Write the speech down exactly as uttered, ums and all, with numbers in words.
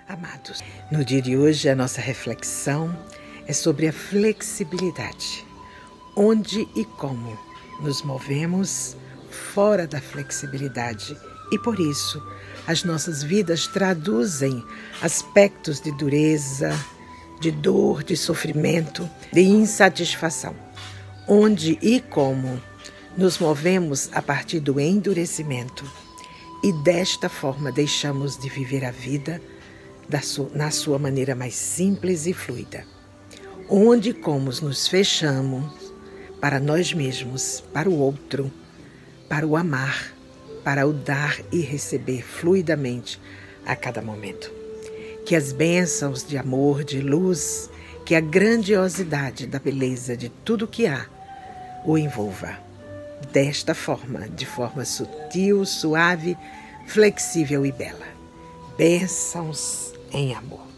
Amados, no dia de hoje a nossa reflexão é sobre a flexibilidade. Onde e como nos movemos fora da flexibilidade e por isso as nossas vidas traduzem aspectos de dureza, de dor, de sofrimento, de insatisfação. Onde e como nos movemos a partir do endurecimento e desta forma deixamos de viver a vida na sua maneira mais simples e fluida. Onde e como nos fechamos para nós mesmos, para o outro, para o amar, para o dar e receber fluidamente a cada momento. Que as bênçãos de amor, de luz, que a grandiosidade da beleza de tudo que há o envolva. Desta forma, de forma sutil, suave, flexível e bela. Bênçãos em amor.